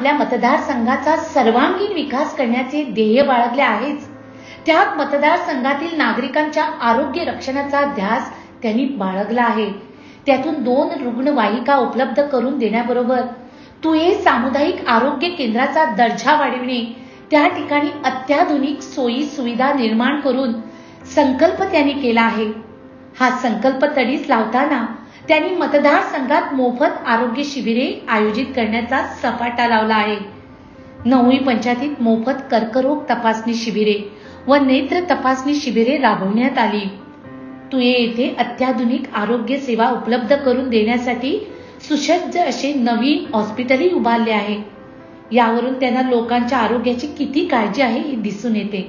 आपल्या मतदारसंघाचा सर्वांगीण विकास करण्याचे ध्येय बाळगले आहेच, त्यात मतदारसंघातील नागरिकांच्या आरोग्य रक्षणाचा ध्यास त्यांनी बाळगला आहे. त्यातून 2 रुग्णवाहिका उपलब्ध करून देण्याबरोबर तुये सामुदायिक आरोग्य केंद्राचा दर्जा वाढविणे, त्या ठिकाणी अत्याधुनिक सोयी सुविधा निर्माण करून संकल्प त्यांनी केला आहे. हा संकल्प तडीस लावताना त्यांनी मतदारसंघात मोफत आरोग्य शिबिरे आयोजित करण्याचा सपाटा लावला आहे. 9 पंचायतीत मोफत कर्करोग तपासणी शिबिरे व नेत्र तपासणी शिबिरे राबवण्यात आली. तुये येथे अत्याधुनिक आरोग्य सेवा उपलब्ध करून देण्यासाठी सुसज्ज असे नवीन हॉस्पिटलही उभारले आहे. यावरून त्यांना लोकांच्या आरोग्याची किती काळजी आहे हे दिसून येते.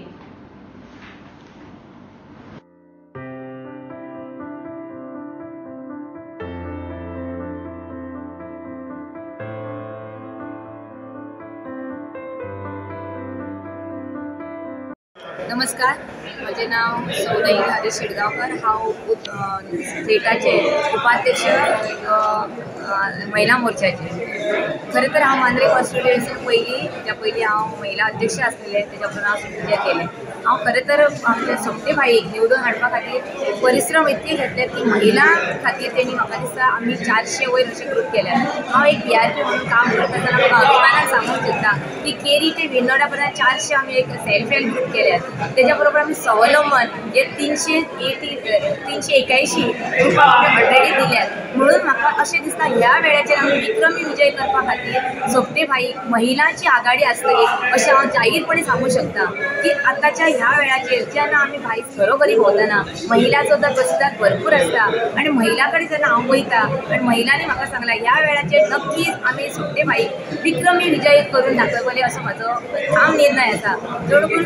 नमस्कार, माझे नाव सौदाई हरी शिडगावकर. हांव स्टेटाचे उपाध्यक्ष महिला मोर्चाचे. खरें तर हांव मांद्रे कॉन्स्टिट्युएन्सीन पयलीं हांव महिला अध्यक्ष आसलेलें, तेच्या उपरांत हांव सुट्टी केलें. हांव खरें तर आमचे सोंपटे भाईक निवडून हाडपा खातीर परिश्रम इतके घेतले की महिला खातीर तेणी म्हाका दिसता आमी 400 वयर अशे ग्रूप केल्यात. हांव एक PRP म्हणून काम करता आसतना म्हाका अभिमानान सांगूंक सोदता की केरी ते विनोडा पर्यंत 400 आमी एक सेल्फ हेल्प ग्रूप केल्यात. तेच्या बरोबर आमी स्वावलंबन हे 381 ग्रुपाक आमी ऑलरेडी दिल्यात. म्हणून म्हाका अशें दिसता ह्या वेळाचेर आमी विक्रमी विजय करपा खातीर सोंपटे भाईक महिलांची आघाडी आसतली अशें हांव जाहीरपणे सांगूं शकता की आतांच्या ह्या वेळाचेर जेन्ना आमी भायर घरोघरी भोंवतना महिलांचो तर प्रतिसाद भरपूर आसता आनी महिला कडेन जेन्ना हांव वयता आनी महिलांनी म्हाका सांगलां ह्या वेळाचेर नक्कीच आमी सोंपटे भाईक विक्रमी विजय करून दाखयतले असो म्हाजो ठाम निर्णय आसा. चड करून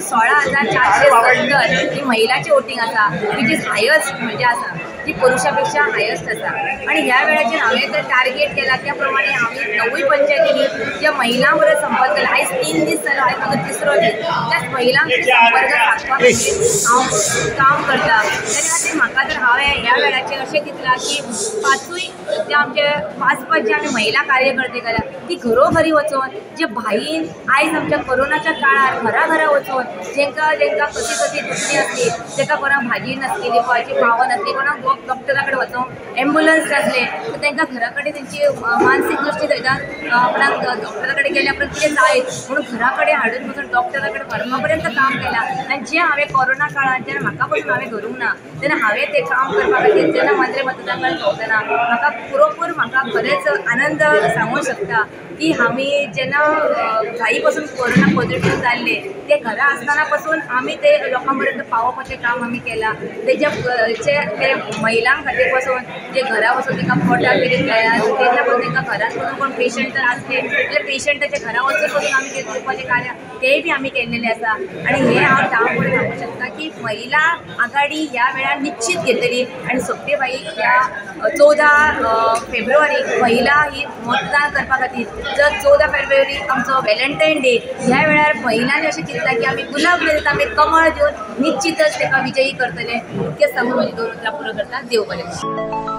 16,470 ही महिलाची वोटींग आसा, विच इज हायस्ट म्हणजे आसा, जी पुरुषा पेक्षा हायस्ट आसा. आणि ह्या वेळाचेर हांवें तर टार्गेट केला त्या प्रमाणे हांवें 9 पंचायतींनी ज्या महिलां बरोबर संपर्क केला. आयज 3 दीस जालो, आयज म्हाजो 3रो दीस. त्याच महिलांक संपर्क साधपा खातीर हांव काम करता. तेच्या खातीर म्हाका तर हांवें ह्या वेळाचेर अशें चिंतलां की 5 जे आमचे 5 जे आमी महिला कार्यकर्ते केल्या ती घरोघरी वचून जे भाईन आयज आमच्या कोरोनाच्या काळार घरा वचून जेंकां कशी दुखणी आसली, जेका कोणाक भाजी नासली, लिंबाची भाव नासली, कोणाक डॉक्टरा कडेन वचूंक एम्ब्युलन्स नासले, तर तांकां घरा कडेन तेंची मानसीक दृश्टी थंयच्यान आपणाक डॉक्टरा कडेन गेले आपणाक कितें जाय म्हणून घरा कडेन हाडून वचून डॉक्टरा कडेन व्हरपा पर्यंत काम केलां. आनी जें हांवें कोरोना काळांत जेन्ना म्हाका पसून हांवें धरूंक ना तेन्ना हांवें तें काम करपा खातीर जेन्ना मांद्रे मतदारसंघात भोंवतना म्हाका म्हाका खरेंच आनंद सांगूंक शकता की आमी जेन्ना भाई पासून कोरोना पॉझिटिव्ह जाल्ले ते घरा आसतना पासून आमी ते लोकां पर्यंत पावोवपाचें काम आमी केलां. ते महिलां खातीर पासून जे घरा वचून तांकां पोटाक कितें केल्यार तेन्ना पासून तांकां घरांत वचून कोण पेशंट जर आसले जाल्यार पेशंटाच्या घरा वचून पासून आमी कितें करपाचें कार्य तेंय बी आमी केल्लेलें आसा. आनी हें हांव ठामपणे सांगूंक शकता की महिला आघाडी ह्या वेळार निश्चित घेतली. आनी सोंपटे भाईक ह्या 14 फेब्रुवारीक महिला ही मतदान करपा खातीर जर 14 फेब्रुवारी आमचो व्हॅलेंटायन डे, ह्या वेळार महिलांनी अशें चिंतलां की आमी गुलाब दिता, आमी कमळ दिवन निश्चितच ताका विजयी करतले. इतकेंच सांगून म्हजी 2 उतरां पुरो करता. देव बरें.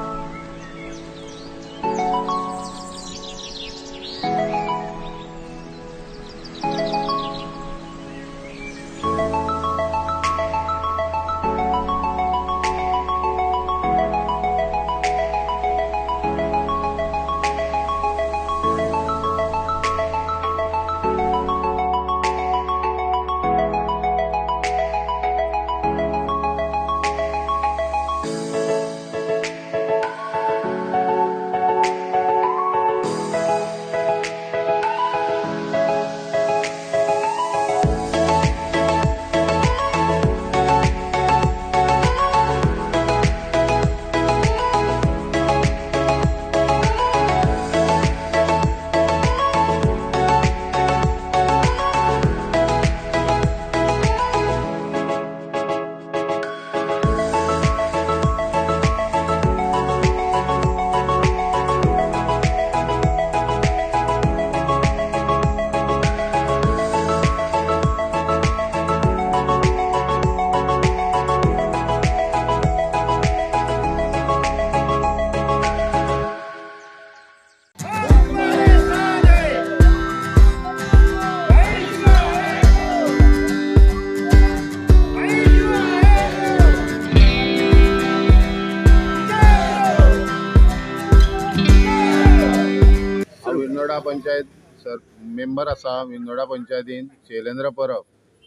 पंचायत मेंबर आसा विंगोडा पंचायतीन शैलेंद्र परब।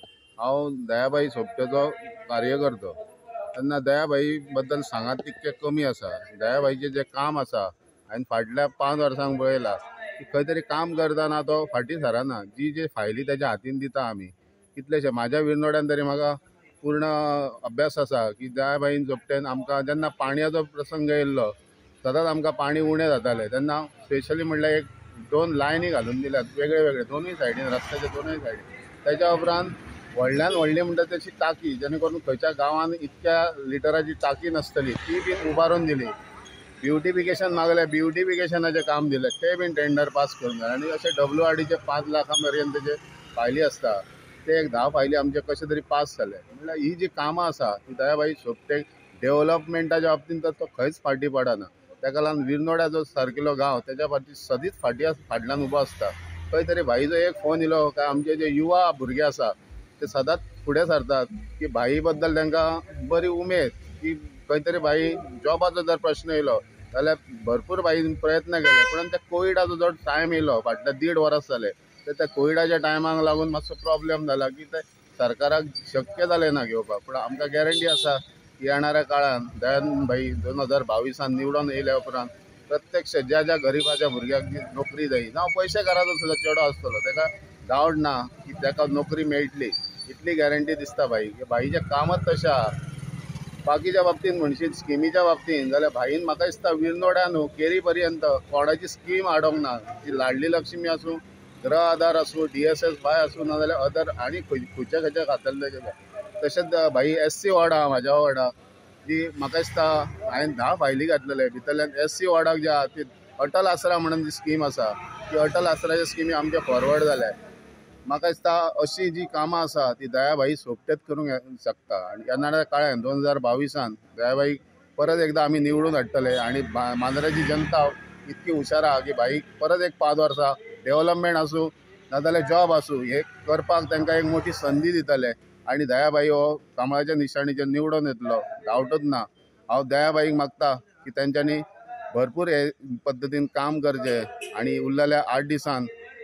हांव दयाबाई सोपटेचो कार्यकर्तो। तेन्ना दयाबाई बद्दल सांगात तितकें कमी आसा। दयाबाईचें जें काम आसा हांवें फाटल्या 5 वर्सांक पळयलां की खंय तरी काम करतना तो फाटीं सरना। जी फायली तेज्या हातीन दिता आमी कितलेशे म्हाज्या विरनोड्यान तरी म्हाका पूर्ण अभ्यास आसा की दयाबाईन सोपटेन आमकां जेन्ना पाणयाचो प्रसंग येयल्लो सदांच आमकां पाणी उणें जातालें तेन्ना स्पेशली म्हणल्यार एक 2 लायनी घालून दिल्यात वेगळे वेगळे दोनूय सायडीन रस्त्याच्या दोनूय सायडीन। तेच्या उपरांत व्हडल्यान व्हडली म्हणटा तशी टाकी जेणे करून खंयच्या गांवांत इतक्या लिटराची टाकी नासतली ती बी उबारून दिली। ब्युटिफिकेशन मागलें ब्युटिफिकेशनाचें काम दिलें तें बीन टेंडर पास करून जाय। आनी अशें WRDचे 5 लाखां पर्यंतचे फायली आसता ते एक 10 फायली आमचे कशे तरी पास जाले। म्हणल्यार ही जी कामां आसा ती दयाबाई सोपटे डेव्हलपमेंटाच्या बाबतींत तर तो खंयच फाटीं पडना। तेका लागून विरनोड्याचो सारकिलो गांव तेच्या फाटीं सदींच फाटल्यान उबो आसता। खंय तरी भाईचो एक फोन येयलो काय आमचे जे युवा भुरगे आसा ते सदांच फुडें सरतात की भाई बद्दल तांकां बरी उमेद की खंय तरी भाई जॉबाचो जर प्रश्न येयलो जाल्यार भरपूर भाई प्रयत्न केले पण त्या कोविडाचो जो टायम येयलो फाटल्या 1.5 वर्स जाले तर त्या कोविडाच्या टायमाक लागून मातसो प्रॉब्लेम जाला की ते सरकाराक शक्य जालें ना घेवपाक। पूण आमकां गॅरंटी आसा की येणाऱ्या काळान दयान भाई 2022 निवडून येयल्या उपरांत प्रत्यक्ष ज्या ज्या गरिबाच्या भुरग्याक जी नोकरी जायी जावं पयशेकाराचो सुद्दां चेडो आसतलो ताका डावट ना की ताका नोकरी मेळटली इतली गॅरंटी दिसता भाई। भाईचें कामच तशें आहा। बाकीच्या बाबतींत म्हणशीत स्किमीच्या बाबतींत जाल्यार भाईन म्हाका दिसता विरनोड्या न्हू केरी पर्यंत कोणाची स्कीम हाडोंक ना। ती लाडली लक्ष्मी आसूं गृह आधार आसूं DSS बाय आसूं नाजाल्यार अदर आनी खंयच्या खात्यातले तशेंच भाई SC वॉर्ड आहा म्हाज्या वॉर्डाक जी म्हाका दिसता हांवें 10 फायली घातलेले भितरल्यान SC वॉर्डाक जे आहा ती अटल आसरा म्हणून जी स्कीम आसा ती अटल आसराच्या स्किमी आमचे फॉरवर्ड जाल्या। म्हाका दिसता अशी जी कामां आसा ती दयाबाई सोपटेच करूंक शकता। आनी येणाऱ्या काळान 2022 दयाबाई परत एकदा आमी निवडून हाडटले आनी मांद्रेची जनता इतकी हुशार आहा की भाई परत एक 5 वर्सां डेव्हलपमेंट आसूं नाजाल्यार जॉब आसूं हे करपाक तांकां एक मोठी संदी दितले आनी दयाबाई हो कमळाच्या निशाणीचेर निवडून येतलो डावटूच ना। हांव दयाबाईक मागता की तेंच्यांनी भरपूर हे पद्दतीन काम करचें आनी उरलेल्या 8 दिसान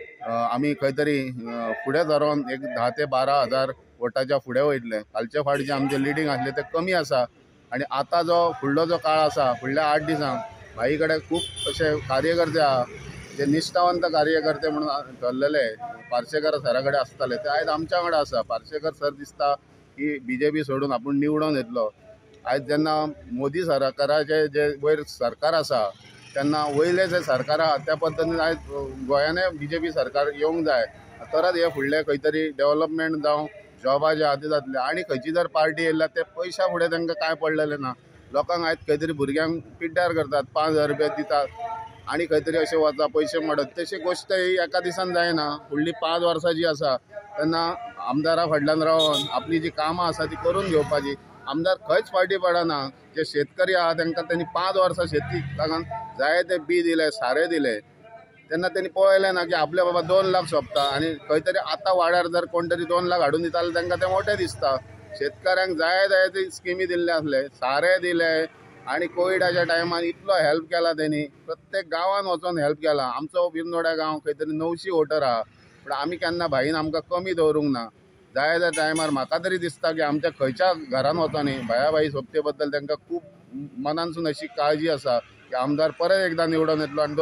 आमी खंय तरी फुडें सरोन एक 10 ते 12 हजार वोटाच्या फुडें वयतले। कालचे फावट जे आमचे लिडींग आसले ते कमी आसा आनी आतां जो फुडलो जो काळ आसा फुडल्या 8 दिसांक भाई कडेन खूब अशे कार्यकर्ते आहा जे निश्ठावंत कार्यकर्ते म्हणून थरलेले पार्सेकर सरा कडेन आसताले ते आयज आमच्या वांगडा आसा। पार्सेकर सर दिसता की BJP सोडून आपूण निवडून येतलो। आयज जेन्ना मोदी सरकाराचे जे वयर सरकार आसा तेन्ना वयले जे सरकार आहा त्या पद्दतीन आयज गोंयानय BJP सरकार येवंक जाय तरच हे फुडले खंय तरी डेव्हलपमेंट जावं जॉबा जे आहा ते जातले। आनी खंयची जर पार्टी येयल्या ते पयशा फुडें तांकां काय पडलेले ना। लोकांक आयज खंय तरी भुरग्यांक पिड्ड्यार करतात 5000 रुपया दितात आनी खंय तरी अशें वता पयशे मोडत तशी गोश्ट ही एका दिसान जायना। फुडली 5 वर्सां जी आसा तेन्ना आमदारा फाटल्यान रावन आपली जी कामां आसा ती करून घेवपाची। आमदार खंयच फाटीं पडना। जे शेतकरी आहा तांकां त्यांनी 5 वर्सां शेती लागून जाय ते बी दिले सारे दिले तेन्ना त्यांनी पळयलें ना की आपले बाबा 2 लाख सोंपता आनी खंय तरी आतां वाड्यार जर कोण तरी 2 लाख हाडून दिता जाल्यार तांकां तें मोठें दिसता। शेतकऱ्यांक जाय ते स्किमी दिल्ले आसले सारे दिले आनी कोविडाच्या टायमार इतलो हेल्प केला त्यांनी प्रत्येक गांवांत वचून हेल्प केला। आमचो बिरनोड्या गांव खंय तरी 900 वोटर आहा पूण आमी केन्ना भाईन आमकां कमी दवरूंक ना। जाय त्या टायमार म्हाका तरी दिसता की आमच्या खंयच्या घरान वचोनी दयाबाई सोपटे बद्दल तांकां खूब मनानसून अशी काळजी आसा की आमदार परत एकदा निवडून येतलो आनी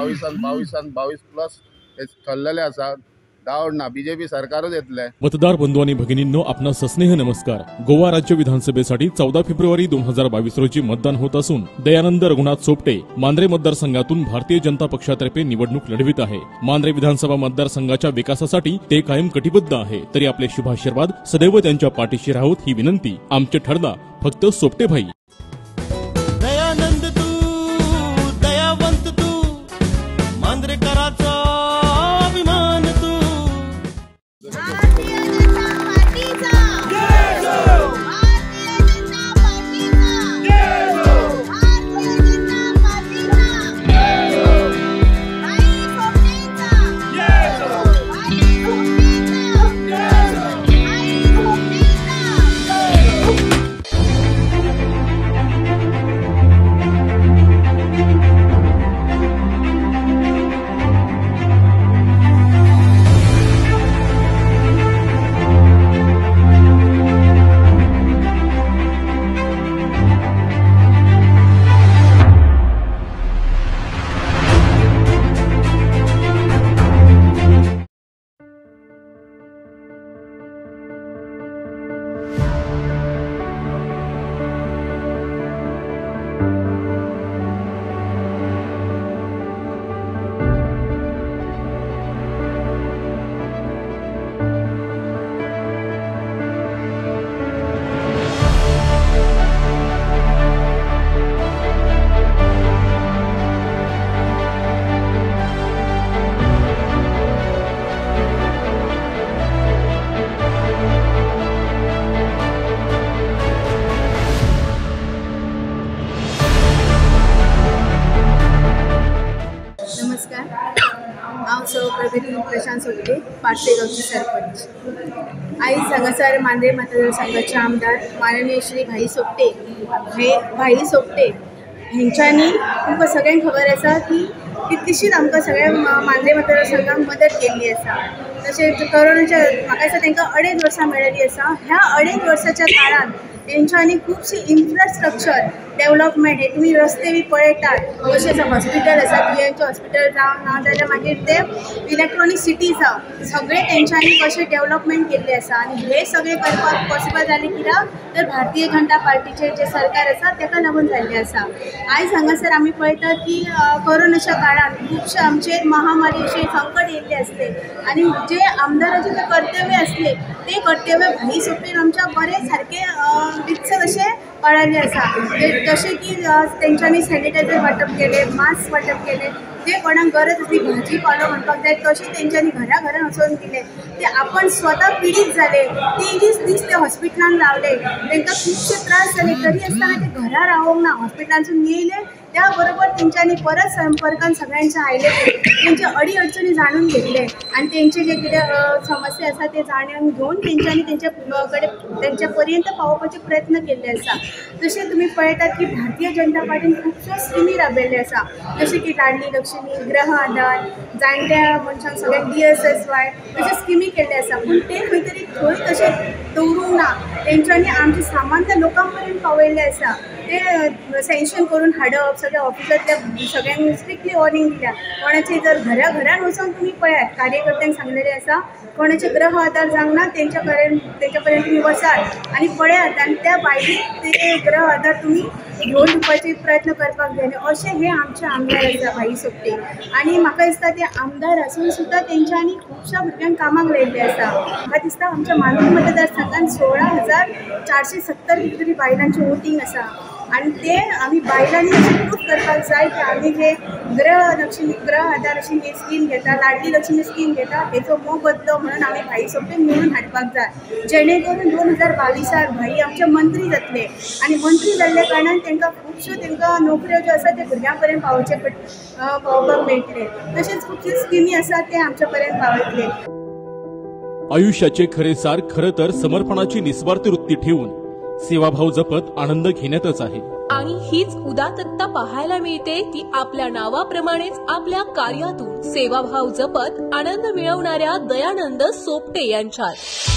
2022 प्लस हे थरलेले आसा डावट ना BJP सरकारच येतले। मतदार बंधू आणि भगिनींनो आपणास स्नेह नमस्कार। गोवा राज्य विधानसभेसाठी 14 फेब्रुवारी 2022 रोजी मतदान होत असून दयानंद रघुनाथ सोपटे मांद्रे मतदारसंघातून भारतीय जनता पक्षातर्फे निवडणूक लढवित आहे। मांद्रे विधानसभा मतदारसंघाच्या विकासासाठी ते कायम कटिबद्ध आहे तरी आपले शुभाशीर्वाद सदैव त्यांच्या पाठीशी राहोत ही विनंती आमचे ठरदा फक्त सोपटे भाई। दयानंद तू दयावंत तू मांद्रेकराचा अभिमान तू। भारतीय जनता पार्टीचा जय हो। भारतीय जनता पार्टीचा जय हो। भारतीय जनता पार्टीचा जय हो। भाई सोपटेचा जय हो। भाई सोपटेचा जय हो। भाई सोपटेचा जय हो। परगती प्रशांत सोपटे, पाचसेगावची सरपंच. आयज हांगासर मांद्रे मतदारसंघाचे आमदार माननीय श्री भाई सोपटे हेंच्यांनी तुमकां सगळ्यांक खबर आसा की कितलीशीच आमकां सगळ्या मांद्रे मतदारसंघाक मदत केल्ली आसा. तशेंच कोरोनाच्या म्हाका दिसता तांकां 2.5 वर्सां मेळिल्लीं आसा. ह्या 2.5 वर्साच्या काळान तेंच्यांनी खुबशी इन्फ्रास्ट्रक्चर डेवलपमेंट, हे तुमी रस्ते बी पळयतात, अशें हॉस्पिटल आसा, TNC हॉस्पिटल जावं नाजाल्यार मागीर ते इलेक्ट्रॉनीक सिटीज आहा, सगळे तेंच्यांनी कशें डेवलपमेंट केल्लें आसा. आनी हे सगळें करपाक पॉसिबल जालें कित्याक तर भारतीय जनता पार्टीचें जे सरकार आसा ताका लागून जाल्लें आसा. आयज हांगासर आमी पळयतात की कोरोनाच्या काळान खुबशे आमचेर महामारी अशें संकट येयल्लें आसलें आनी जे आमदाराचें जे कर्तव्य आसलें ते कर्तव्य भाई सोपटेन आमच्या बरें सारकें विकसीत अशें कळालें आसा. जशें की तेंच्यांनी सॅनिटायझर वांटप केलें, मास्क वांटप केलें, जे कोणाक गरज आसली भाजी पालो म्हणपाक जाय तशें तेंच्यांनी घरा घरान वचून दिलें. ते आपण स्वता पिडीत जाले, 23 दीस ते हॉस्पिटलान रावले, तांकां खुबशे त्रास जाले, तरी आसतना ते घरा रावोंक ना, हॉस्पिटलांसून येयले. त्या बरोबर तेंच्यांनी परत संपर्कान सगळ्यांचे आयले, तेंचे अडी अडचणी जाणून घेतले आनी तेंचे जे कितें समस्या आसा ते जाणून घेवन तेंच्यांनी तेंच्या पर्यंत पावोवपाचे प्रयत्न केल्ले आसा. जशें तुमी पळयतात की भारतीय जनता पार्टीन खुबश्यो स्किमी राबयल्ले आसा, जशें की लाडली लक्ष्मी, ग्रह आधार, जाणट्या मनशांक सगळ्यांक DSSY अशे स्किमी केल्ले आसा. पूण ते खंय तरी थंय तशें दवरूंक ना, तेंच्यांनी आमचे सामान्य लोकां पर्यंत पावयल्ले आसा. ते सँक्शन करून हाडप, सगळ्या ऑफिसांतल्या सगळ्यांक स्ट्रिक्टली वॉर्निंग दिल्या. कोणाचे जर घरा घरान वचून तुमी पळयात, कार्यकर्त्यांक सांगलेले आसा कोणाचे ग्रह आधार जावंक ना तेंच्या पर्यंत तुमी वचात आनी पळयात आनी त्या भायले ते ग्रह आधार तुमी घेवन दिवपाचे प्रयत्न करपाक जाय. अशें हे आमचे आमदार आसा भाई सोपटे. आनी म्हाका दिसता ते आमदार आसून सुद्दां तेंच्यांनी खुबश्या भुरग्यांक कामाक लायिल्ले आसा. म्हाका दिसता आमच्या मांद्रे मतदारसंघात 16,470 कितें तरी बायलांचें वोटींग आसा आनी ते आमी बायलांनी अशें प्रूफ करपाक जाय की आमी जे ग्रह आधार अशी ही स्कीम घेता, लाडली लक्ष्मी स्कीम घेता, हेचो मोबदलो म्हणून आमी भाई सोपटेन निवडून हाडपाक जाय, जेणे करून 2022 भाई आमचे मंत्री जातले आनी मंत्री जाल्ल्या कारणान तांकां खुबश्यो तांकां नोकऱ्यो ज्यो आसा ते भुरग्यां पर्यंत पावोवपाक मेळटले. तशेंच खुबश्यो स्किमी आसा ते आमच्या पर्यंत पावयतले. आयुष्याचे खरे सार खरं तर समर्पणाची निस्वार्थ वृत्ती ठेवून सेवाभाव जपत आनंद घेण्यातच आहे. आणि हीच उदात्तता पाहायला मिळते ती आपल्या नावाप्रमाणेच आपल्या कार्यातून सेवाभाव जपत आनंद मिळवणाऱ्या दयानंद सोपटे यांच्यात.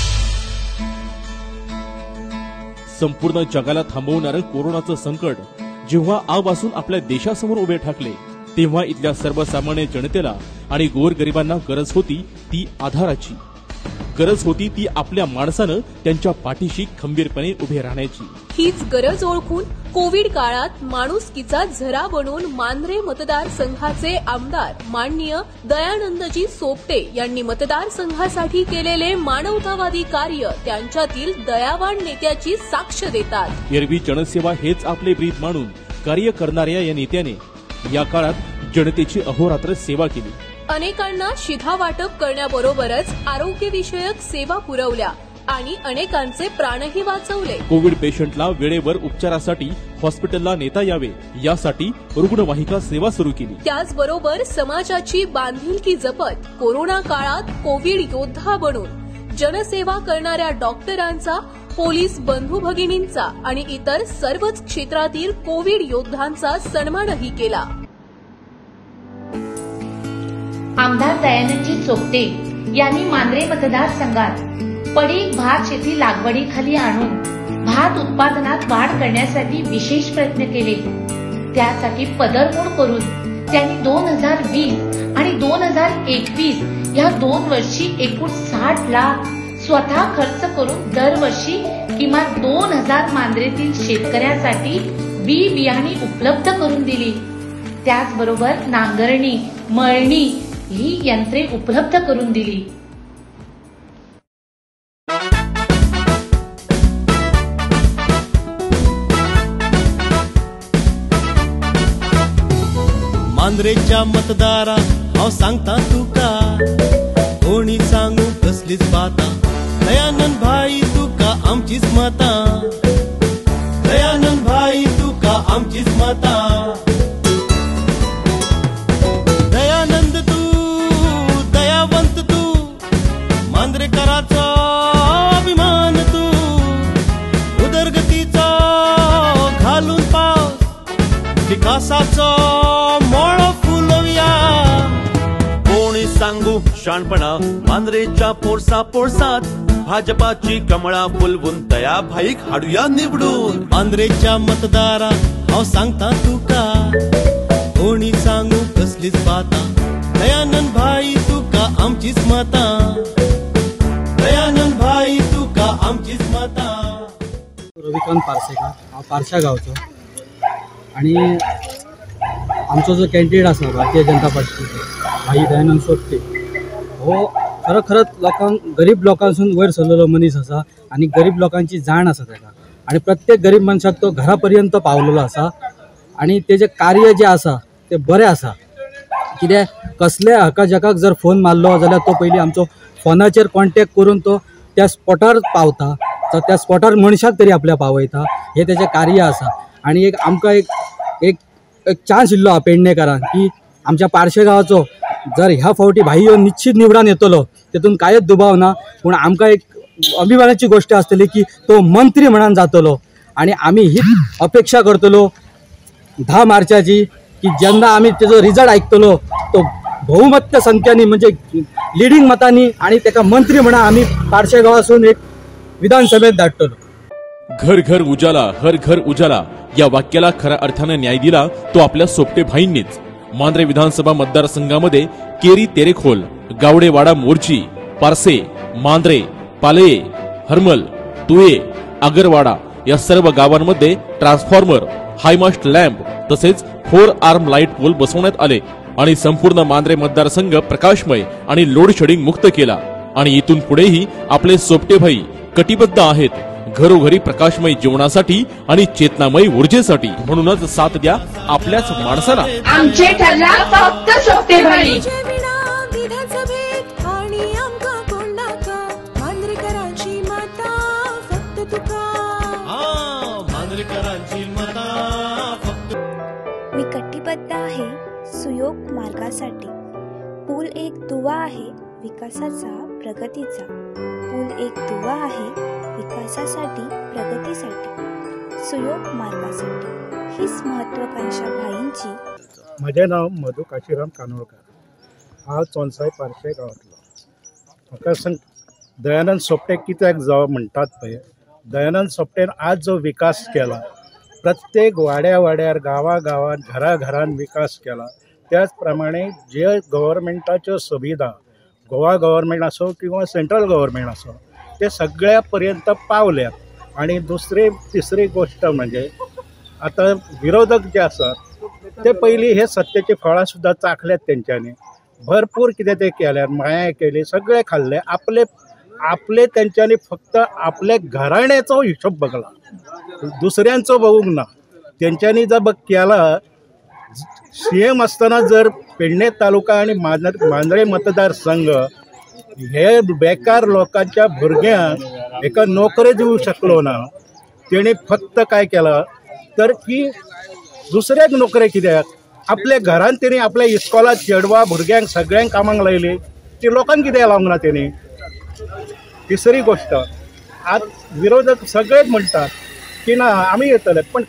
संपूर्ण जगाला थांबवणारं कोरोनाचं संकट जेव्हा आजपासून आपल्या देशासमोर उभे ठाकले तेव्हा इथल्या सर्वसामान्य जनतेला आणि गोरगरिबांना गरज होती ती आधाराची, गरज होती ती आपल्या माणसानं त्यांच्या पाठीशी खंबीरपणे उभे राहण्याची. हीच गरज ओळखून कोविड काळात माणुसकीचा झरा बनून मांद्रे मतदारसंघाचे आमदार माननीय दयानंदजी सोपटे यांनी मतदारसंघासाठी केलेले मानवतावादी कार्य त्यांच्यातील दयावान नेत्याची साक्ष देतात. एरवी जनसेवा हेच आपले ब्रीद मानून कार्य करणाऱ्या या नेत्याने या काळात जनतेची अहोरात्र सेवा केली. अनेकांना शिधा वाटप करण्याबरोबरच आरोग्यविषयक सेवा पुरवल्या आणि अनेकांचे प्राणही वाचवले. कोविड पेशंटला वेळेवर उपचारासाठी हॉस्पिटलला नेता यावे यासाठी रुग्णवाहिका सेवा सुरू केली. त्याचबरोबर समाजाची बांधिलकी जपत कोरोना काळात कोविड योद्धा बनून जनसेवा करणाऱ्या डॉक्टरांचा, पोलीस बंधू भगिनींचा आणि इतर सर्वच क्षेत्रातील कोविड योद्धांचा सन्मानही केला. आमदार दयानंदजी सोपटे यांनी मांद्रे मतदारसंघात पडीक भात शेती लागवडीखाली आणून भात उत्पादनात वाढ करण्यासाठी विशेष प्रयत्न केले. त्यासाठी पदरमोड करून त्यांनी 2020 आणि 2021 या 2 वर्षी एकूण 60 लाख स्वतः खर्च करून दरवर्षी किमान 2000 मांद्रेतील शेतकऱ्यांसाठी बी बियाणे उपलब्ध करून दिली. त्याचबरोबर नांगरणी, मळणी ही यंत्रे उपलब्ध करून दिली. मांद्रेच्या मतदारा हांव सांगता तुका, कोणी सांगू कसलीच बाता, दयानंद भाई तुका आमचीच मता, दयानंद भाई तुका आमचीच मता. दयानंद तू दयावंत शाणपणा मांद्रेच्या पोरसात भाजपाची कमळा फुलवून दयाभाईक हाडूया निवडून. मांद्रेच्या मतदारा हांव सांगता तुका कोणी सांगू कसलीच बाता. दयानंद भाई तुका आमचीच मता. दयानंद भाई तुका आमचीच मता. रविकांत पार्सेकर हांव पार्शा गांवचो आणि आमचो जो कॅन्डिडेट आसा भारतीय जनता पार्टीचो भाई दयानंद सोपटे हो खरोखरच लोकांक गरीब लोकांसून वयर सरलेलो मनीस आसा आणि गरीब लोकांची जाण आसा ताका आणि प्रत्येक गरीब मनशाक तो घरापर्यंत पावलेलो आसा आणि तेजे कार्य जे आसा ते बरें आसा. कित्याक कसल्या हाका जाकाक जर फोन मारलो जाल्यार तो पयलीं आमचो फोनाचेर कॉन्टॅक्ट करून तो त्या स्पॉटार पावता, तर त्या स्पॉटार मनशाक तरी आपल्या पावयता. हे तेजें कार्य आसा. आणि एक आमकां एक चान्स इल्लो पेडणेकारांक की आमच्या पार्शे गांवाचो जर ह्या फावटी भाई हो निश्चित निवडान येतलो तेतून कांयच दुबाव ना. पूण आमकां एक अभिमानाची गोष्ट आसतली की तो मंत्री म्हणून जातलो आणि आमी हीच अपेक्षा करतलो 10 मार्चाची की जेन्ना आमी तेजो रिजल्ट आयकतलो तो बहुमत्य संख्यांनी म्हणजे लिडिंग मतांनी आणि तेका मंत्री म्हणून आमी पार्शे गांवासून एक विधानसभेत धाडटलो. घर घर उजाला हर घर उजाला या वाक्याला खऱ्या अर्थाने न्याय दिला तो आपल्या सोपटे भाईंनीच. मांद्रे विधानसभा मतदारसंघामध्ये केरी तेरेखोल, गावडेवाडा मोर्ची, पारसे, मांद्रे, पालये, हरमल, तुये, आगरवाडा या सर्व गावांमध्ये ट्रान्सफॉर्मर, हायमास्ट लॅम्प तसेच 4 आर्म लाईट पोल बसवण्यात आले आणि संपूर्ण मांद्रे मतदारसंघ प्रकाशमय आणि लोड शेडिंग मुक्त केला. आणि इथून पुढेही आपले सोपटे भाई कटिबद्ध आहेत घरोघरी प्रकाशमय जीवनासाठी आणि चेतनामयी ऊर्जेसाठी. म्हणूनच साथ द्या आपल्याच माणसाला. आमचे ठरला फक्त सोपटे भाई. मी कटिबद्ध आहे सुयोग मार्गासाठी. पूल एक दुवा आहे विकासाचा प्रगतीचा. पूल एक दुवा आहे विकासासाठी प्रगतीसाठी सुयोग मार्गासाठी. हीच महत्वाकांक्षा भाईंची. माझे नाव मधु काशीराम कानोळकर. हांव चोनसाय पार्शे गांवांतलो. म्हाका सांग दयानंद सोपटे कित्याक जावं म्हणटात पळय. दयानंद सोपटेन आज जो विकास केला प्रत्येक वाड्यार गांवांत घरान विकास केला. त्याच प्रमाणे जे गव्हर्मेंटाच्यो सुविधा गोवा गव्हर्मेंट असो किंवा सेंट्रल गव्हर्मेंट असो ते सगळ्या पर्यंत पावल्यात. आणि तिसरी गोष्ट म्हणजे आता विरोधक जे आसात ते पयलीं हे सत्तेची फळां सुद्दां चाखल्यात तेंच्यांनी. भरपूर कितें ते केल्यात, माया केली, सगळे खाल्ले. आपले तेंच्यांनी फक्त आपल्या घराण्याचो हिशोब बघला, दुसऱ्यांचो बघूंक ना. तेंच्यांनी जर केला CM असताना जर पेडणे तालुका आणि मांद्रे मतदारसंघ हे बेकार लोकांच्या भुरग्यांक एका नोकरी दिवू शकलो ना. तेणी फक्त काय केला तर की दुसऱ्याक नोकरी कित्याक आपल्या घरान तेणी आपल्या इस्कॉलात चेडवा भुरग्यांक सगळ्यांक कामाक लायली. ती लोकांक कित्याक लावंक ना तेणी. तिसरी गोष्ट आज विरोधक सगळेच म्हणतात की ना आम्ही येतले, पण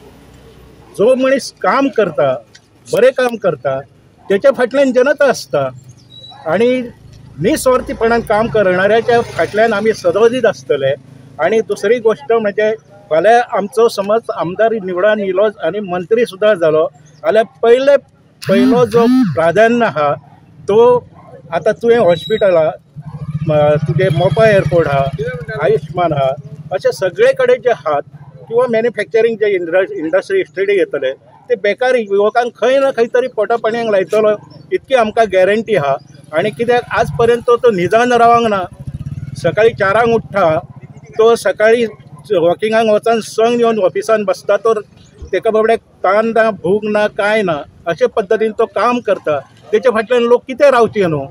जो मनीस काम करता बरें काम करता त्याच्या फाटल्यान जनता असता आणि निस्वार्थीपणान काम करणाऱ्याच्या फाटल्यान आमी सदोदीत आसतले. आणि दुसरी गोष्ट म्हणजे फाल्यां आमचो समज आमदार निवडून येयलो आनी मंत्री सुद्दां जालो जाल्यार पयलो जो प्राधान्य आहा तो आतां तुवें हॉस्पिटलां तुगे मोपा एअरपोर्ट आहा, आयुष्मान आहा, अशे सगळे कडेन जे आहात किंवा मॅन्युफॅक्चरींग जे इंडस्ट्री इस्टेटी येतले ते बेकार युवकांक खंय ना खंय तरी पोटा पाणयाक लायतलो इतकी आमकां गॅरंटी आहा. आणि कित्याक आज पर्यंत तो निदान रावंक ना. सकाळी 4 उठ्ठा तो सकाळी वॉकिंगाक वचून संग येवन ऑफिसान बसता. तो तेका बाबड्याक ताण ना भूक ना काय ना अशे पद्दतीन तो काम करता. तेच्या फाटल्यान लोक कितें रावचे न्हू.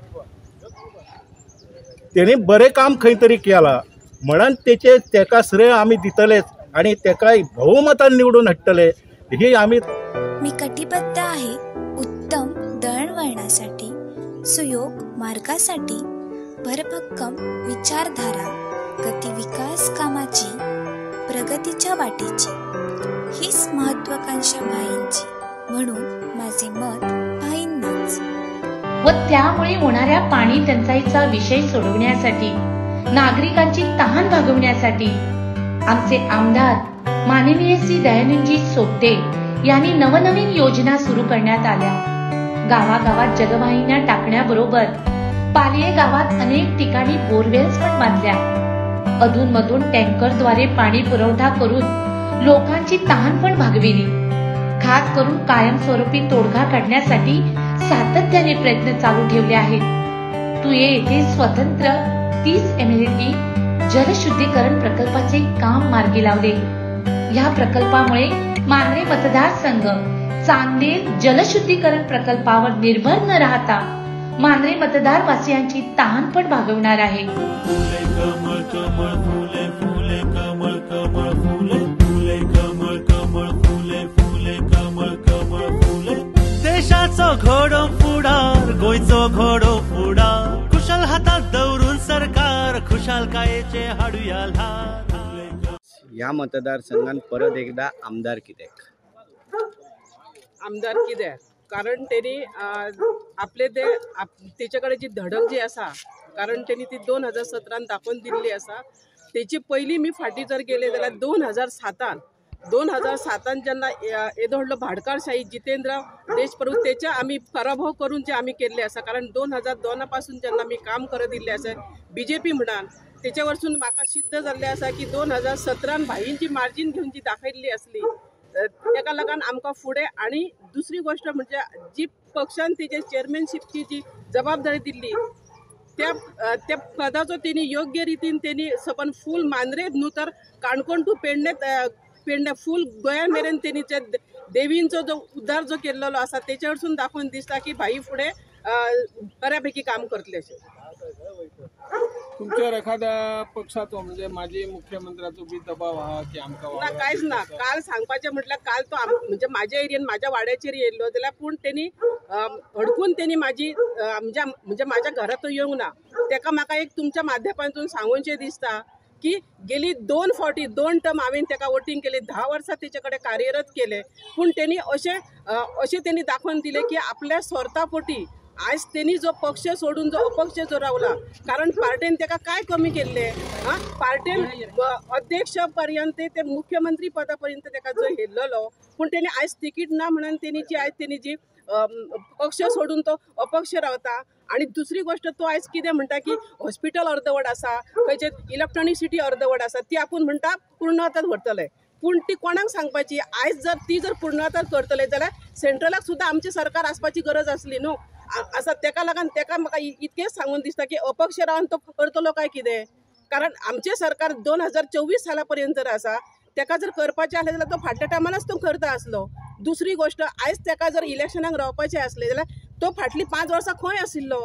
तेणी बरें काम खंय तरी केलां म्हणून तेका श्रेय आमी दितलेच आणि तेका बहुमतान निवडून हाडटले ही आमी. मी कटिबद्ध आहे उत्तम दळणवळणासाठी सुयोग मार्गासाठी भरभक्कम विचारधारा गती विकास कामाची प्रगतीच्या वाटेची. हीच महत्वाकांक्षा भाईंची म्हणून माझे मत भाईंनाच. व त्यामुळे होणाऱ्या पाणी टंचाईचा विषय सोडवण्यासाठी, नागरिकांची तहान भागवण्यासाठी आमचे आमदार माननीय श्री दयानंदजी सोपटे यांनी नवनवीन योजना सुरू करण्यात आल्या. गावागावात जलवाहिन्या टाकण्याबरोबर पालिये गावात अनेक ठिकाणी बोरवेल्स पण बांधल्या. अधूनमधून टँकरद्वारे पाणी पुरवठा करून लोकांची तहान पण भागविली. खास करून कायमस्वरूपी तोडगा काढण्यासाठी सातत्याने प्रयत्न चालू ठेवले आहेत. तुये येथे स्वतंत्र 30 MLD जलशुद्धीकरण प्रकल्पाचे काम मार्गी लावले. या प्रकल्पामुळे मांद्रे मतदारसंघ चांदेर जलशुद्धीकरण प्रकल्पावर निर्भर न राहता मांद्रे मतदारवासियांची तहान पण भागवणार आहे. देशाचो घोडो फुडार, गोंयचो घोडो फुडार, खुशाल हातात दवरून सरकार, खुशालकायेचे हाडुया ल्हार. ह्या मतदारसंघात परत एकदा आमदार कित्याक? आमदार कित्याक? कारण त्यांनी आपले तेच्याकडे जी धडक जी आसा, कारण त्यांनी ती 2017 दाखोवन दिल्ली आसा. तेची पयलीं मी फाटी जर गेले जाल्यार 2007 जेन्ना येदो व्हडलो भाडकारशाही जितेंद्र देशप्रभू तेच्या आमी पराभव करून जे आमी केल्ले आसा. कारण 2002 पासून जेन्ना मी काम करत दिल्ले आसा BJP म्हणान, तेच्या वरसून म्हाका सिद्ध जाल्लें आसा की 2017 भाईंची मार्जीन घेवन जी दाखयल्ली असली तेका लागून आमकां फुडें. आणि दुसरी गोष्ट म्हणजे जी पक्षान तेजे चेअरमॅनशिपची जी जबाबदारी दिल्ली त्या पदाचो तेणी योग्य रितीन तेणी सबन फूल मांद्रे न्हू तर काणकोण टू पेडणे फूल गोंया मेरेन तेणी देवींचो जो उद्धार जो केल्लो आसा तेच्या वरसून दाखोवन दिसता की भाई फुडें बऱ्यापैकी काम करतले अशें. तुमच्यावर एखाद्या पक्षाचो म्हणजे माजी मुख्यमंत्र्याचो बी दबाव हा की आमकां ना? कांयच ना. काल सांगपाचें म्हटल्यार काल तो म्हणजे म्हाज्या एरियेन म्हाज्या वाड्याचेर येयल्लो जाल्यार पूण तेणी हडकून तेणी म्हाजी म्हणजे म्हाज्या घरा तो येवंक ना. तेका म्हाका एक तुमच्या माध्यमांतून सांगूचें दिसता की गेली 2 फावटी 2 टर्म हांवें तेका वोटींग केले, 10 वर्सां तेचे कडेन कार्यरत केले. पूण तेणी अशें तेणी दाखोवन दिले की आपल्या स्वार्था पोटी आज तेणी जो पक्ष सोडून जो अपक्ष जो रावला, कारण पार्टेन तेका काय कमी केल्ले? पार्टेन अध्यक्ष पर्यंत ते मुख्यमंत्री पदापर्यंत तेका जो हेल्लो, पूण तेणी आयज तिकीट ना म्हणून तेणी जी पक्ष सोडून तो अपक्ष रावता. आणि दुसरी गोष्ट तो आयज कितें म्हणटा की हॉस्पिटल अर्दवट आसा, खंयचे इलेक्ट्रॉनिसिटी अर्दवट आसा, ती आपूण म्हणटा पूर्णताय व्हरतले. पूण ती कोणाक सांगपाची? आयज जर ती पूर्णताय करतले जाल्यार सेंट्रलाक सुद्दां आमचे सरकार आसपाची गरज आसली न्हू. आसा तेका लागून तेका म्हाका इतकेंच सांगून दिसता की अपक्ष रावन तो करतलो काय कितें? कारण आमचे सरकार 2024 साला पर्यंत जर आसा, तेका जर करपाचें आसलें जाल्यार तो फाटल्या टायमानच तो करता आसलो. दुसरी गोष्ट, आयज तेका जर इलेक्शनाक रावपाचें आसलें जाल्यार तो फाटली 5 वर्सां खंय आशिल्लो?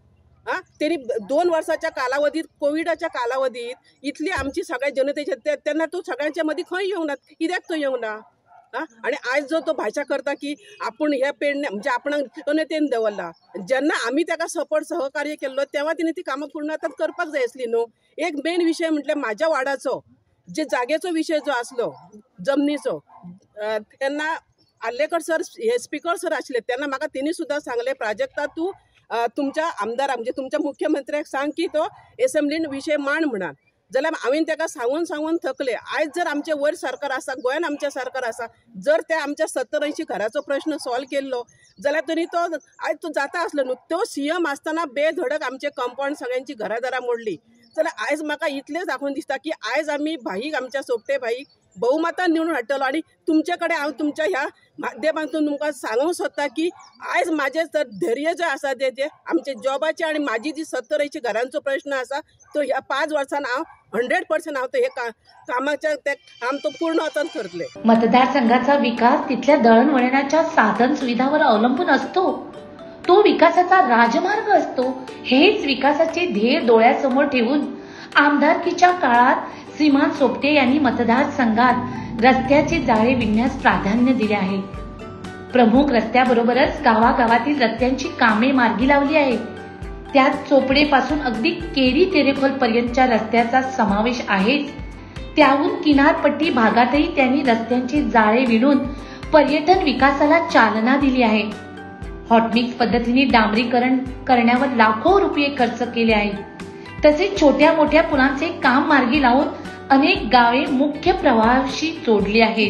तेणी 2 वर्साच्या कालावधीत, कोविडाच्या कालावधीत इतली आमची सगळ्या जनतेचे तेन्ना तो सगळ्यांच्या मदीं खंय येवंक ना? कित्याक तो येवंक ना? आणि आयज जो तो भाशा करता की आपण ह्या पेडणे म्हणजे आपणाक जनतेन दवरला, जेन्ना आमी तेका सपोर्ट सहकार्य केल्लो तेव्हा तिने ती कामां पूर्णतः करपाक जाय आसली न्हू. एक मेन विशय म्हटल्यार म्हाज्या वाडाचो जे जागेचो विशय जो आसलो जमनीचो, तेन्ना आर्लेकर सर हे स्पीकर सर आशिल्ले तेन्ना म्हाका तेणी सुद्दां सांगले, प्राजक्ता तूं तुमच्या आमदाराक म्हणजे तुमच्या मुख्यमंत्र्याक सांग की तो एसेंब्लीन विशय मांड म्हणून. जाल्यार हांवें तेका सांगून थकले. आयज जर आमचे वयर सरकार आसा, गोंयान आमचें सरकार आसा, जर ते आमच्या 70-80 घराचो प्रश्न सॉल्व केल्लो जाल्यार तरी तो आयज तो जाता आसलो न्हू. तो CM आसतना बेधडक आमचे कंपाऊंड सगळ्यांची घरादारां मोडली. जाल्यार आयज म्हाका इतलेंच दाखोवन दिसता की आयज आमी भाईक आमच्या सोपटे भाईक बहुमतान निवडून हाडटलो. आणि तुमचे कडेन हांव तुमच्या ह्या माध्यमांतून तुमकां सांगूंक सोदता की आयज म्हाजें जर धैर्य जे आसा जे आमचे जॉबाचे आणि म्हाजी जी 70-80 घरांचो प्रश्न आसा तो ह्या 5 वर्सान हांव 100% हांव हे कामाचे ते काम तो पूर्ण हातान करतले. मतदारसंघाचा विकास तिथल्या दळणवळणाच्या साधन सुविधावर अवलंबून असतो. तो विकासाचा राजमार्ग असतो. हेच विकासाचे ध्येय डोळ्यासमोर ठेवून आमदारकीच्या काळात श्रीमान सोपटे यांनी मतदारसंघात रस्त्याचे जाळे विणण्यास प्राधान्य दिले आहे. प्रमुख रस्त्याबरोबरच गावागावातील रस्त्यांची कामे मार्गी लावली आहेत. त्यात चोपडेपासून अगदी केरी तेरेखोल पर्यंतच्या रस्त्याचा समावेश आहेच. त्याहून किनारपट्टी भागातही त्यांनी रस्त्यांचे जाळे विणून पर्यटन विकासाला चालना दिली आहे. हॉटमिक्स पद्धतीने डांबरीकरण करण्यावर लाखो रुपये खर्च केले आहेत. तसेच छोट्या मोठ्या पुलांचे काम मार्गी लावून अनेक गावे मुख्य प्रवाहाशी जोडली आहेत.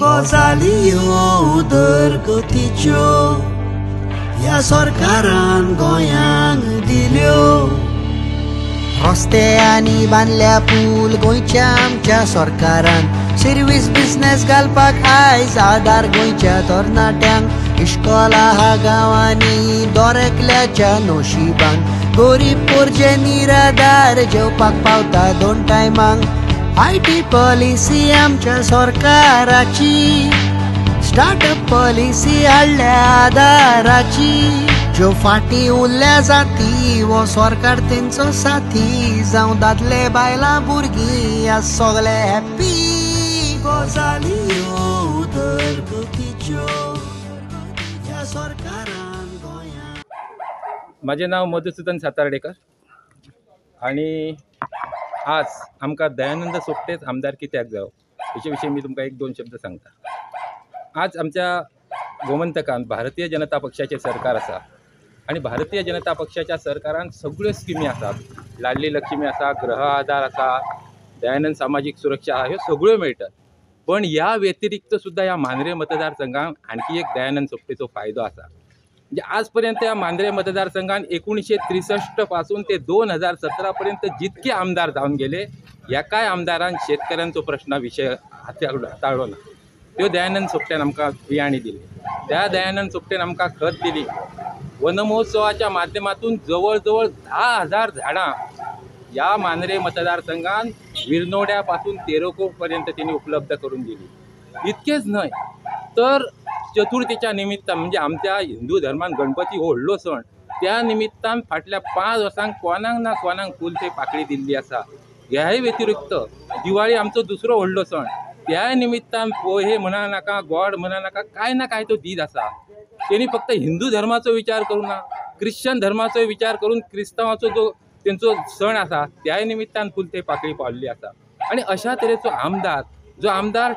उदरगतीच्यो ह्या सरकारान गोंयांक दिल्यो. रस्ते आनी बांदल्या पूल गोंयच्या आमच्या सरकारान. सर्वीस बिझनेस घालपाक आयज आदार गोंयच्या तरणाट्यांक. इश्कोला हा गांवांनी दोरेकल्याच्या नोशिबान. गरीब पोरजे निराधार जेवपाक पावता 2 टायमांक. IT पॉलिसी आमच्या सरकाराची. स्टार्टअप पॉलिसी हाडल्या आदाराची. ज्यो फाटी उरल्या जाती वो सरकार तेंचो साथी. जावं दादले बायलां भुरगीं ह्या सगळे हॅप्पी. गजाली उदरगतीच्यो ह्या सरकारान गोंयांक. माझे नाव मधुसूदन सातार्डेकर आणि आज आमकां दयानंद सोपटेच आमदार कित्याक जावं हेचे विशीं मी तुमकां 1-2 शब्द सांगता. आज आमच्या गोमंतकांत भारतीय जनता पक्षाचे सरकार आसा आणि भारतीय जनता पक्षाच्या सरकारान सगळ्यो स्किमी आसात. लाडली लक्ष्मी आसा, गृह आधार आसा, दयानंद सामाजिक सुरक्षा ह्यो सगळ्यो मेळटात. पण ह्या व्यतिरिक्त सुद्धा ह्या मांद्रे मतदारसंघात आणखी एक दयानंद सोपटेचो फायदो आसा. म्हणजे आजपर्यंत या मांद्रे मतदारसंघात 1963 पासून ते 2017 पर्यंत जितके आमदार जाऊन गेले एकाय आमदारान शेतकऱ्यांचो प्रश्न विषय हाताळलो ना. त्यो दयानंद सोपट्यान आमकां बियाणी दिली. त्या दयानंद सोपटेन आमकां खत दिली. वन महोत्सवाच्या माध्यमातून जवळजवळ 10,000 झाडां या मांद्रे मतदारसंघात विरनोड्यापासून तेरोकोपर्यंत त्यांनी उपलब्ध करून दिली. इतकेच न्हय तर चतुर्थीच्या निमित्तान म्हणजे आमच्या हिंदू धर्मान गणपती हो व्हडलो सण. त्या निमित्तान फाटल्या 5 वर्सांक कोणाक ना कोणाक फूल ते पाकळी दिल्ली आसा. ह्याय व्यतिरिक्त दिवाळी आमचो दुसरो व्हडलो सण. त्या निमित्तान पोहे म्हणा नाका, गोड म्हणा नाका, काय ना काय तो दीत आसा. त्यांनी फक्त हिंदू धर्माचो विचार करूं ना, ख्रिश्चन धर्माचो विचार करून क्रिस्तांवाचो जो तेंचो सण आसा त्या निमित्तान फूल ते पाकळी पावल्ली आसा. आणि अशा तरेचो आमदार जो आमदार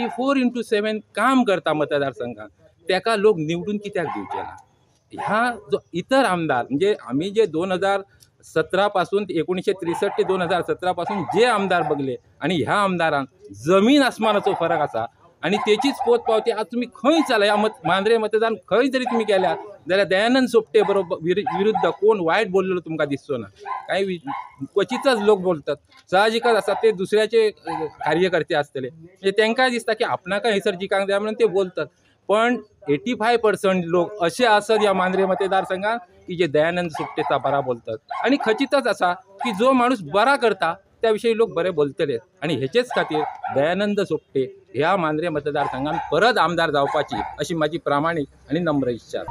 24/7 काम करता मतदारसंघात त्याका लोक निवडून कित्याक दिवचे ना. ह्या जो इतर आमदार म्हणजे आम्ही जे 2017 पासून 1963 ते 2017 पासून जे आमदार बघले आणि ह्या आमदारान जमीन आसमानाचो फरक आसा. आणि त्याचीच पोचपावती आज तुम्ही खंय चला या मांद्रे मतदान खंय जरी तुम्ही केल्यात जाल्यार दयानंद सोपटे बरोबर विरुद्ध कोण वायट बोललेलो तुमकां दिसचो ना. काही क्वचितच लोक बोलतात. साहजिकच आसा ते दुसऱ्याचे कार्यकर्ते असतले म्हणजे तांकां दिसता की आपणाका हैसर जिकांक जाय म्हणून ते बोलतात. पण 85% लोक असे असत या मांद्रे मतदारसंघात की जे दयानंद सोपटेचा बरा बोलतात. आणि खचितच आसा की जो माणूस बरा करता त्याविषयी लोक बरे बोलतले. आणि हेचेच खातीर दयानंद सोपटे ह्या मांद्रे मतदारसंघात परत आमदार जावपाची अशी माझी प्रामाणिक आणि नम्र इच्छा.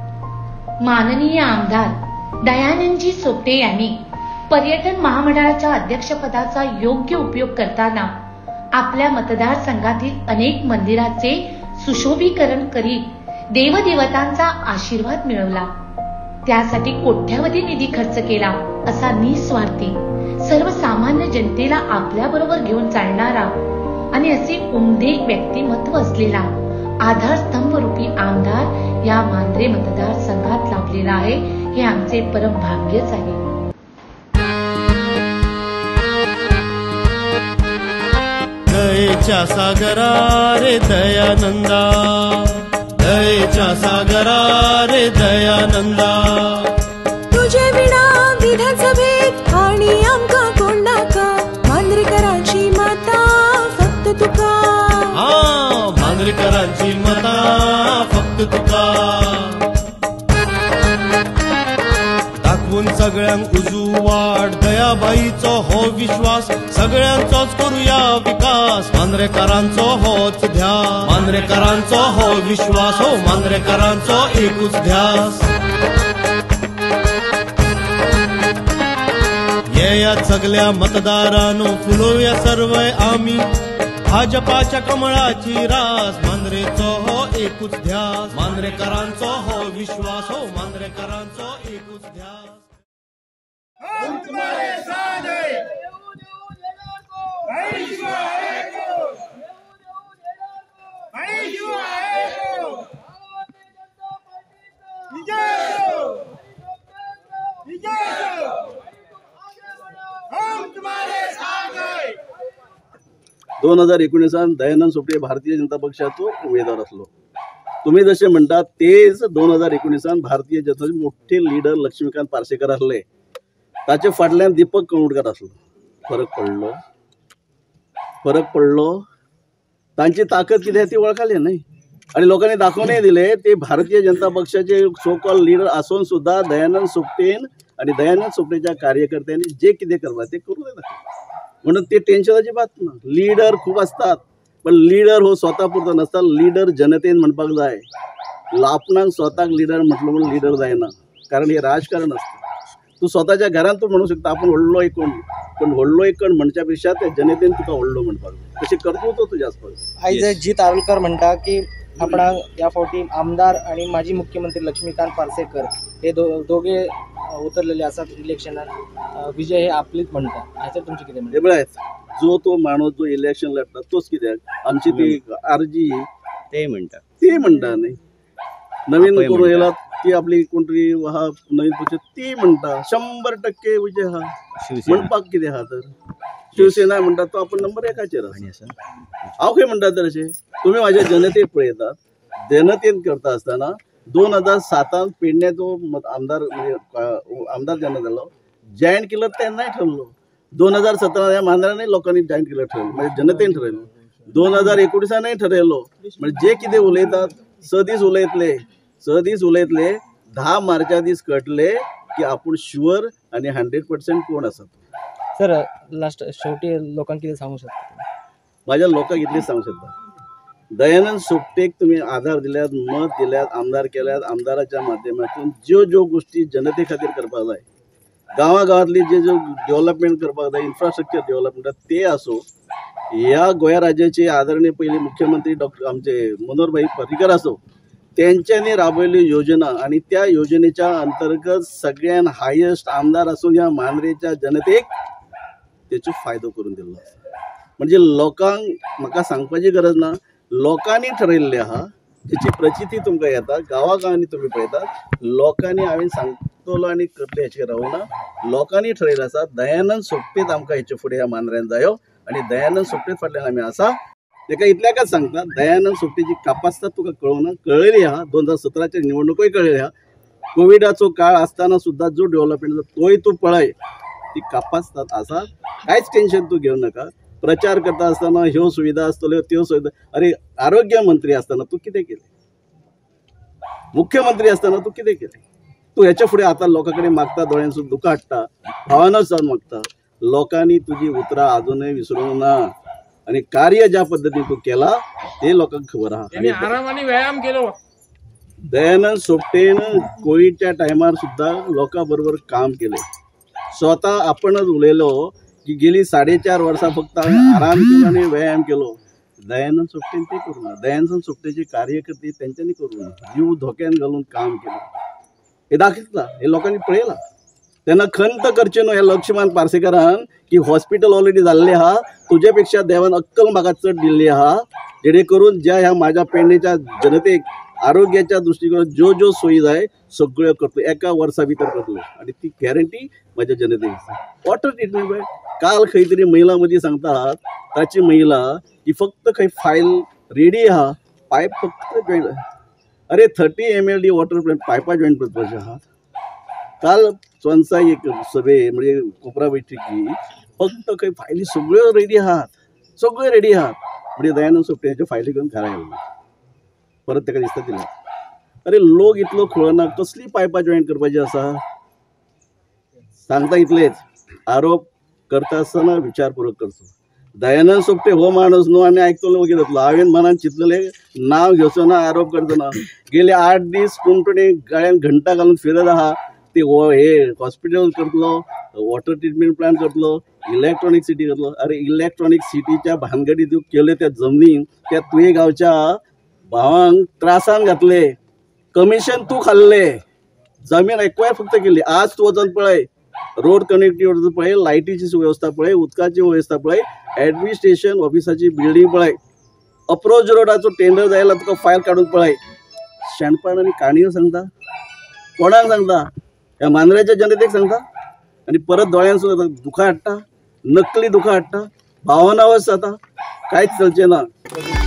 माननीय आमदार दयानंदजी सोपटे यांनी पर्यटन महामंडळाच्या अध्यक्षपदाचा योग्य उपयोग करताना आपल्या मतदारसंघातील अनेक मंदिराचे सुशोभीकरण करीत देवदेवतांचा आशीर्वाद मिळवला. त्यासाठी कोट्यावधी निधी खर्च केला. असा निस्वार्थी सर्वसामान्य जनतेला आपल्याबरोबर घेऊन चालणारा आणि असे उमदे व्यक्तिमत्व असलेला आधारस्तंभ रूपी आमदार या मांद्रे मतदारसंघात लाभलेला आहे. हे आमचे परम भाग्यच आहे. दयेच्या सागरा रे दयानंदा, दयेच्या सागरा रे दयानंदा. तुझे विना विधानसभेत आणि आमका कोण नाका. मांद्रेकरांची माता फक्त तुका. हा मांद्रेकरांची माता फक्त तुका. दाखवून सगळ्यांक उजू वाट दयाबाईचो हो विश्वास. सगळ्यांचोच करूया विकास. मांद्रेकरांचो होच ध्यास. मांद्रेकरांचो हो विश्वास. हो मांद्रेकरांचो एकूच ध्यास. येयात सगळ्या मतदारांनो फुलोव्या सर्व आम्ही भाजपाच्या कमळाची रास. मांद्रेचो हो एकूच ध्यास. मांद्रेकरांचो हो विश्वास. हो मांद्रेकरांचो एकूच ध्यास. विजय 2019 दयानंद सोपटे भारतीय जनता पक्षाचो उमेदवार असलो. तुम्ही जसे म्हणतात तेच 2019 भारतीय जनता मोठे लीडर लक्ष्मीकांत पार्सेकर असले, ताचे फाटल्यान दीपक कवळकर असलो. फरक पडलो तांची ताकद किती ती वळखली नाही आणि लोकांनी दाखवूनही दिले ते भारतीय जनता पक्षाचे सो कॉल लीडर असून सुद्धा दयानंद सोपटेन आणि दयानंद सोपटेच्या कार्यकर्त्यांनी जे किती करवा ते करू देतात. म्हणून ते टेन्शनाची बात ना. लीडर खूप असतात पण लीडर हो स्वतः पुरता नसतात. लीडर जनतेन म्हणपाक जाय. आपणाक स्वतःक लीडर म्हटलं म्हणून लीडर जायना, कारण हे राजकारण असतं. तू स्वतःच्या घरात तू म्हणू शकता आपण व्हडलो एक कोण, पण व्हडलो एक कोण म्हणच्या पेक्षा त्या जनतेन तुका व्हडलो म्हणपाक जाय. तशी कर्तृत्व तुझ्या आसपास. आयज जीत आरोलकर म्हणटा की आपणाक या फावटी आमदार आणि माजी मुख्यमंत्री लक्ष्मीकांत पार्सेकर हे दोघे उतरलेले असतात इलेक्शनात, विजय हे आपलीच म्हणटा. ह्याच्यात तुमचे किती म्हणणं? हे जो तो माणूस जो इलेक्शन लढता तोच कित्याक आमची ती आरजी ते म्हणतात नाही. नवीन करून येला ती आपली कोणतरी हा नवीन पक्ष ती म्हणता 100% विजय हा म्हणपाक कितें हा. तर शिवसेना म्हणतात तो आपण नंबर 1चेर हांव खंय म्हणटा तर अशें तुम्ही माझ्या जनतेक पळयतात. जनतेन करता आसतना 2007 पेडण्याचो आमदार म्हणजे आमदार जेन्ना जालो जॉयन केलं तेन्नाय ठरलो. 2017 ह्या मांद्रानय लोकांनी जॉयन केलं ठरवलं म्हणजे जनतेन ठरयलो. 2019 ठरयलो म्हणजे जे कितें उलयतात 6 दीस उलयतले 10 मार्चा दीस कळटले की आपण शुअर आणि 100% कोण आसात. सर लास्ट शेवटी लोकांक कितें सांगू शकता? माझ्या लोकांक इतलेंच सांगू शकता, दयानंद सोपटेक तुम्ही आधार दिल्यात, मत दिल्यात, आमदार केल्यात. आमदाराच्या माध्यमातून ज्यो गोष्टी जनते खातीर करपाक जाय, गांवागांवांतली जे डेव्हलपमेंट करपाक जाय, इन्फ्रास्ट्रक्चर डेव्हलपमेंट ते असो. ह्या गोंय राज्याचे आदरणीय पहिले मुख्यमंत्री डॉक्टर आमचे मनोहरभाई पर्रीकर असो, त्यांच्यानी राबवलेली योजना आणि त्या योजनेच्या अंतर्गत सगळ्यात हायेस्ट आमदार असून या मांद्रेच्या जनतेक त्याचो फायदो करून दिलो. म्हणजे लोकांक म्हाका सांगपाची गरज ना, लोकांनी ठरयल्ले आहा. त्याची प्रचिती तुमकां येता, गांवागांवांनी तुम्ही पळयतात. लोकांनी हांवें सांगतलो आनी करतले हेचेर रावना. लोकांनी ठरयल्लें आसा दयानंद सोपटेच आमकां हेचे फुडें ह्या मांद्र्यान जायो आणि दयानंद सोपटे फाटल्यान आमी आसा. तेका इतल्याकच सांगता, दयानंद सोपटेची कापासता तुका कळोना, कळयली आहा. 2017च्या निवडणुकोय कळयली आहा. कोविडाचो काळ आसतना सुद्धा जो डेव्हलपमेंट तोय तू पळय, ती कापासतात आसा. कांयच टेन्शन तू घेऊ नका. प्रचार करता आसतना ह्यो सुविधा आसतल्यो त्यो सुविधा, अरे आरोग्य मंत्री असताना तू कितें केलें? मुख्यमंत्री असताना तू कितें केलें? तू हेच्या फुडें आतां लोकां कडेन मागता, दोळ्यांसून दुकां हाडटा, भावना सावन मागता. लोकांनी तुजी उतरां अजूनय विसरूंक ना आणि कार्य ज्या पद्धतीने तू केला ते लोकांक खबर आहा. आराम आणि व्यायाम केलो. दयानंद सोपटेन कोविडच्या टायमार सुद्धा लोकां बरोबर काम केले. स्वतः आपणच उलयलो की गेली 4.5 वर्सां फक्त हांवें आराम केलो आणि व्यायाम केलो. दयानंद सोपटेन ते करूं ना. दयानंद सोपटेचे कार्यकर्ते त्यांच्यानी करूं ना. जीव धोक्यान घालून काम केलं. हे दाखयतला, हे लोकांनी पळयलां. त्यांना खंत करचे न्हू ह्या लक्ष्मण पार्सेकरान की हॉस्पिटल ऑलरेडी जाल्लें आहा, तुजे पेक्षा देवान अक्कल म्हाका चड दिल्ली आहा, जेणे करून ज्या ह्या माझ्या पेडणेच्या जनतेक आरोग्याच्या दृष्टिकोनात ज्यो सोयी जाय सगळ्यो करतलो. 1 वर्सा भितर करतलो आणि ती गॅरंटी माझ्या जनतेक आसा. वॉटर ट्रिटमेंट पळय, काल खंय तरी महिला मदीं सांगतात ताची महिला की फक्त खंय फायल रेडी आहा, पायप फक्त जॉईन. अरे 30 ml वॉटर प्लांट पायपा जॉईन करपाचे आहा. काल चोनसाई एक सभे म्हणजे कोपरा बैठकी फक्त खंय फायली सगळ्यो रेडी आहात, सगळ्यो रेडी आहात. म्हणजे दयानंद सोपटेच्या फायली घेऊन घरा येयलो. परत ताका दिसता दिला. अरे लोक इतलो खळना, कसली पायपा जॉईन करपाची आसा? सांगता इतलेच, आरोप करता आसतना विचारपूर्वक करचो. दयानंद सोपटे हो माणूस न्हू आमी आयकतलो वगैरे जातलो. हांवें मनान चिंतलें नांव घेवचो ना, आरोप करचो ना. गेले 8 दीस टुणटुणी गळ्यान घंटा घालून फिरत आहा. ते हे हॉस्पिटल करतलो, वॉटर ट्रिटमेंट प्लांट करतलो, इलेक्ट्रॉनिक सिटी करतलो. अरे इलेक्ट्रॉनिक सिटीच्या भानगडी तूं केल्यो त्या जमनीन त्या तुये गांवच्या भावांक त्रासान घातले. कमिशन तू खाल्ले. जमीन एक्वायर फक्त केली. आज तू वचून पळय, रोड कनेक्टिव्हिटी पळय, लायटीची व्यवस्था पळय, उदकाची व्यवस्था पळय, ॲडमिनिस्ट्रेशन ऑफिसाची बिल्डींग पळय, अप्रोच रोडाचो टेंडर जायला तुका फायल काढून पळय. शेणपण आनी काणयो सांगता, कोणाक सांगता? ह्या मांद्र्याच्या जनतेक सांगता आणि परत दोळ्यांसून दुखां हाडटा, नकली दुखां हाडटा. भावनावश जाता, कांयच चलचें ना.